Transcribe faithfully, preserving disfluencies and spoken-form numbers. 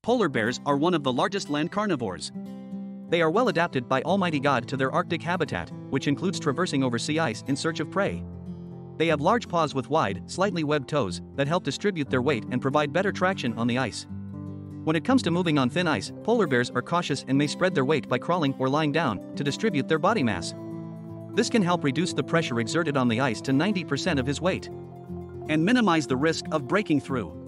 Polar bears are one of the largest land carnivores. They are well adapted by Almighty God to their Arctic habitat, which includes traversing over sea ice in search of prey. They have large paws with wide, slightly webbed toes that help distribute their weight and provide better traction on the ice. When it comes to moving on thin ice, polar bears are cautious and may spread their weight by crawling or lying down to distribute their body mass. This can help reduce the pressure exerted on the ice to ninety percent of his weight and minimize the risk of breaking through.